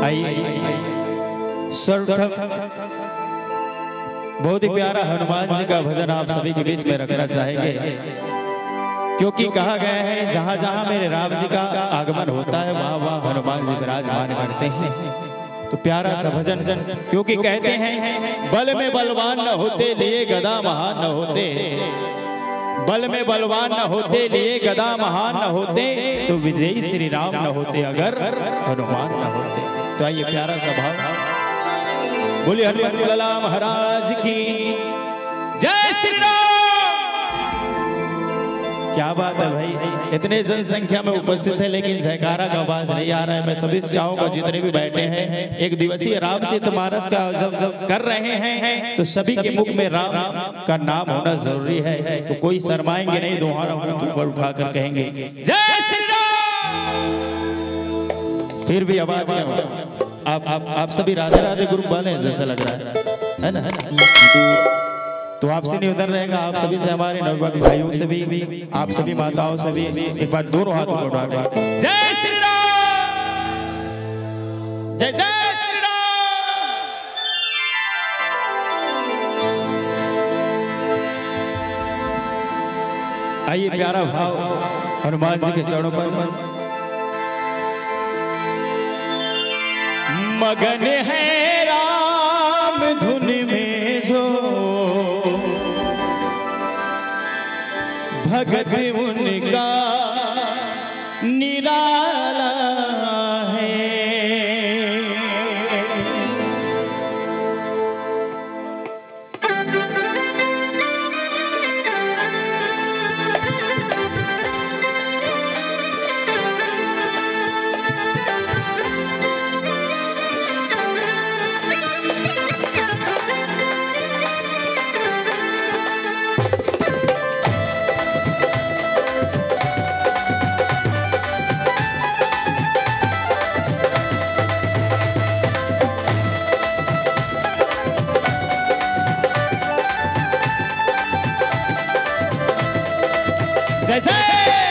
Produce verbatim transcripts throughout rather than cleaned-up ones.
बहुत ही प्यारा हनुमान जी का भजन आप सभी के बीच में रखना चाहेंगे, क्योंकि कहा गया है जहां जहां मेरे राम जी का आगमन होता है वहां वहां हनुमान जी विराजमान करते हैं। तो प्यारा सा भजन, क्योंकि कहते हैं बल में बलवान न होते लिए गदा महान न होते, बल में बलवान न होते लिए गदा महान न होते, तो विजयी श्री राम न होते अगर हनुमान न होते। तो आइए प्यारा सा भाव, बोलिए हनुमान लाला महाराज की जय श्री राम। क्या बात है भाई, इतने जनसंख्या में उपस्थित है लेकिन जयकारा का आवाज नहीं आ रहा है। मैं सभी से चाहूंगा जितने भी बैठे हैं, एक दिवसीय रामचरितमानस का जब जब कर रहे हैं तो सभी के मुख में राम का नाम होना जरूरी है। तो कोई शर्माएंगे नहीं, दोहारा ऊपर उठाकर कहेंगे जय श्री राम। फिर भी आवाज क्या, आप आप आप सभी राधे राधे ग्रुप वाले हैं जैसा लग रहा है, है ना, है ना? तो आपसे निवेदन रहेगा, आप सभी से, हमारे नवयुवक भाइयों से भी, आप सभी माताओं से भी एक बार दोनों हाथों को उठा दें जय श्री राम, जय जय श्री राम। आइए प्यारा भाव हनुमान जी के चरणों पर। मगन है राम धुन में जो भगत उनका निराला है। जय जय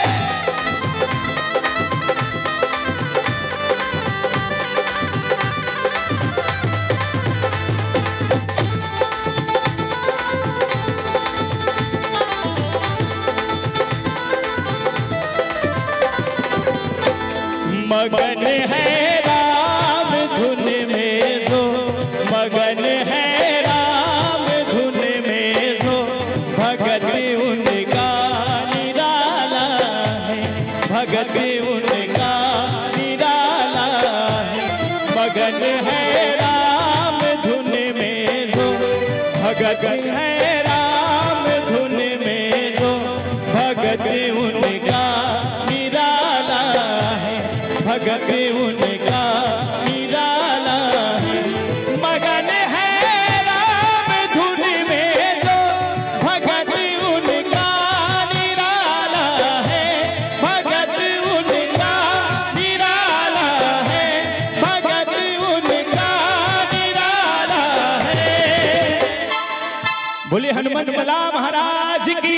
मगन है राम धुन में जो, मगन है राम धुन में जो भगत उनका निराला है, भगत उनका निराला है। मगन है राम धुन में जो, भगत है राम धुन में जो भगत उनका निराला है, भगत उनका निराला है। मगन है राम धुन में जो भगत उनका निराला है, भगत उनका निराला है, भगत उनका निराला है। बोलिए हनुमान लाला महाराज की।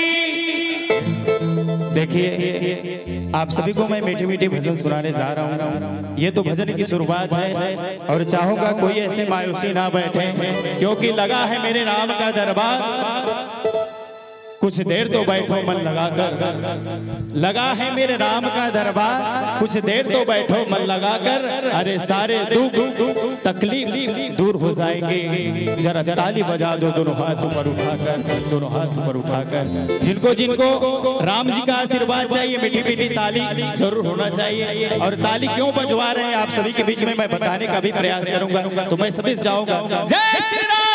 देखिए आप सभी को मैं मीठी मीठी भजन सुनाने जा रहा हूँ। ये तो भजन की शुरुआत है और चाहूंगा कोई ऐसे मायूसी ना बैठे, क्योंकि लगा है मेरे राम का दरबार। कुछ देर तो बैठो मन लगाकर, लगा है मेरे राम का दरबार। कुछ देर तो बैठो मन लगाकर, अरे सारे दुख तकलीफ दूर हो जाएंगे। जरा ताली बजा दो दोनों हाथ ऊपर उठाकर, दोनों हाथ ऊपर उठाकर। जिनको जिनको राम जी का आशीर्वाद चाहिए मीठी मीठी ताली जरूर होना चाहिए। और ताली क्यों बजवा रहे हैं आप सभी के बीच में मैं बताने का भी प्रयास करूंगा। तो मैं सभी से चाहूंगा जय श्री राम।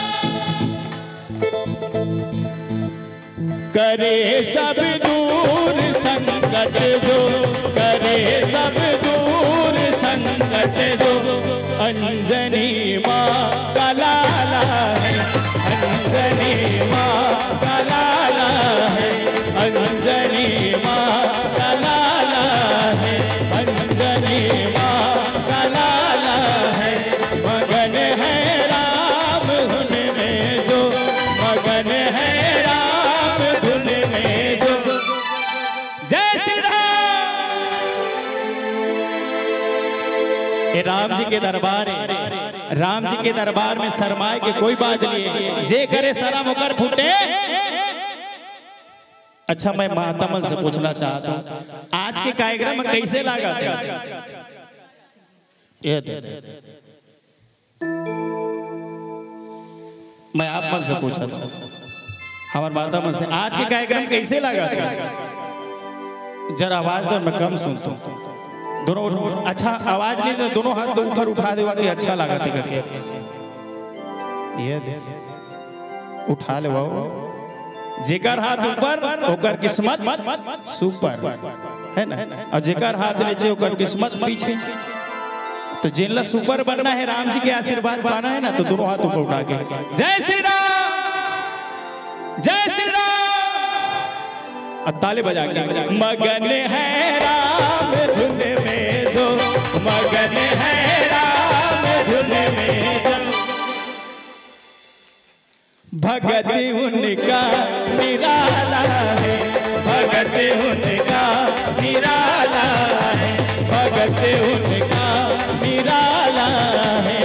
करे सब दूर संकट जो, करे सब दूर संकट जो अंजनी माँ का लाला है, अंजनी माँ का लाला है, अंजनी माँ का लाला है, अंजनी माँ का लाला है। मगन है राम धुन में जो, मगन है राम धुन में जो। जय श्री राम। राम जी के दरबार है, राम जी के दरबार में शर्माए के कोई बात नहीं है, जे करे शर्म होकर फूटे। अच्छा मैं महात्मा से पूछना चाहता हूँ आज के कार्यक्रम में कैसे लगा था? ये मैं आप मन से पूछा था, हमारे माता मन से आज के कार्यक्रम कैसे लगा था? जरा आवाज दो, मैं कम सुनता हूँ। दोनों अच्छा आवाज नहीं तो दोनों हाथ ऊपर उठा देवा तो अच्छा लगा था करके। ये दे उठा ले वो, जेकर हाथ ऊपर ओकर किस्मत सुपर है ना, और जेकर हाथ नीचे ओकर किस्मत पीछे। तो जिनला सुपर बनना है, राम जी के आशीर्वाद पाना है ना, तो दोनों हाथ ऊपर उठा के जय श्री राम, जय श्री राम, अब ताले बजा के मगन है राम धुन में जो, मगन है राम धुन में जो, भगत उनका निराला है, भगत उनका निराला है, भगत उनका निराला है।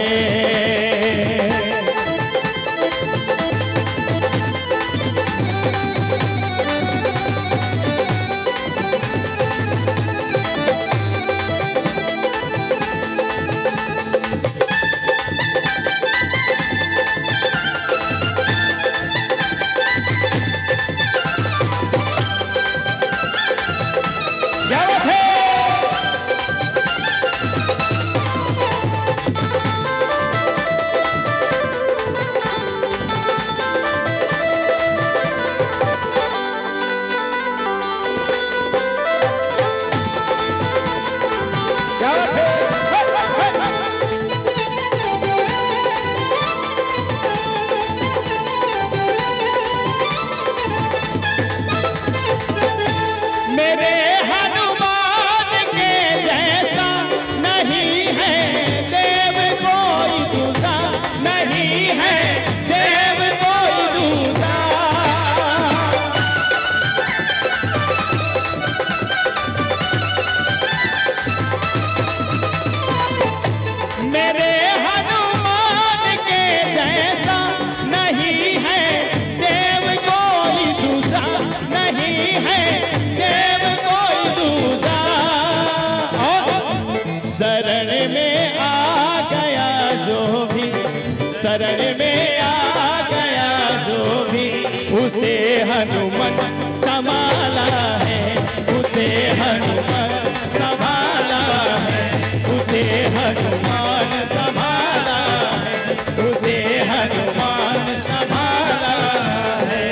शरण में आ गया जो भी, उसे हनुमान संभाला है, उसे हनुमान संभाला है, उसे हनुमान संभाला है, उसे हनुमान संभाला है।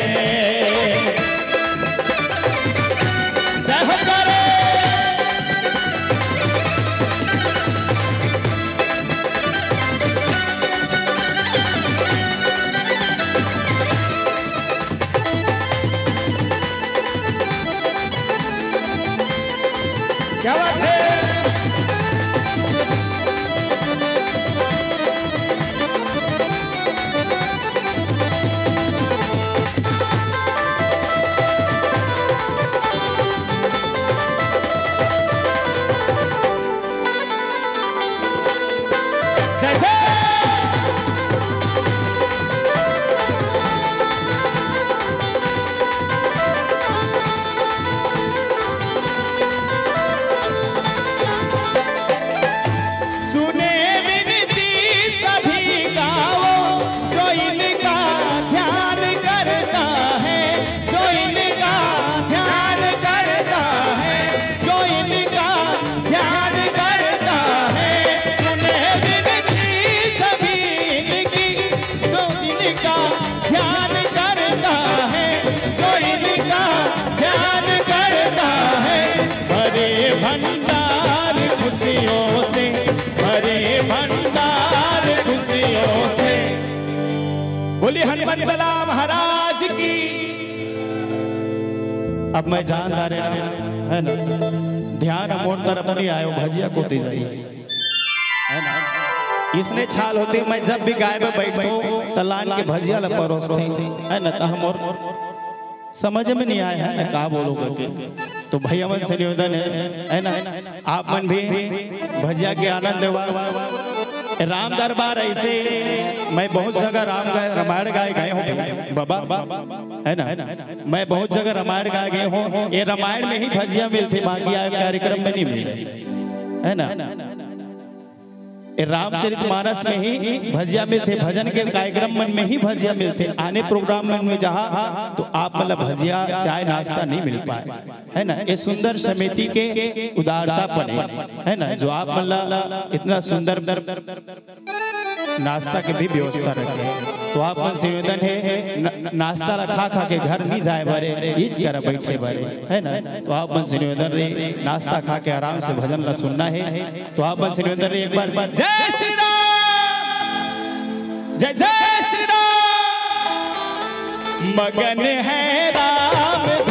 जय हो करे क्या बात है। बोली हनुमान बला महाराज की। अब मैं जान आ रहा है ना, ध्यान मोड़ तरफ नहीं आयो, भजिया को ते जाइए है ना। इसने छाल होती, मैं जब भी गाय में बैठूं तलान के भजिया ला परोसते है ना, तो हम और समझ में नहीं आया है ना का बोलो करके। तो भैया मन से निवेदन है है ना, आप मन भी भजिया के आनंद लेवा राम दरबार ऐसे मैं बहुत जगह राम गाय रामायण गाए गए हूँ बाबा, है ना, मैं बहुत जगह रामायण गाए गए हूँ। ये रामायण में ही भजिया मिलती, बाकी कार्यक्रम में नहीं मिले, है ना। रामचरितमानस में ही भजिया मिलते, भजन के कार्यक्रम में ही भजिया मिलते, आने प्रोग्राम में जहाँ तो आप मतलब भजिया चाय नाश्ता नहीं मिल पाए, है ना। ये सुंदर समिति के उदारता पने, है ना, जो आप मतलब इतना सुंदर नाश्ता की भी व्यवस्था रखे। तो आप निवेदन है नाश्ता रखा खा के घर नहीं जाए बरे, ईच कर बैठे बरे, है ना। तो आप निवेदन रे नाश्ता खा के आराम से भजन ला सुनना है। तो आप निवेदन रे एक बार जय श्री राम, जय जय श्री राम, मगन है राम।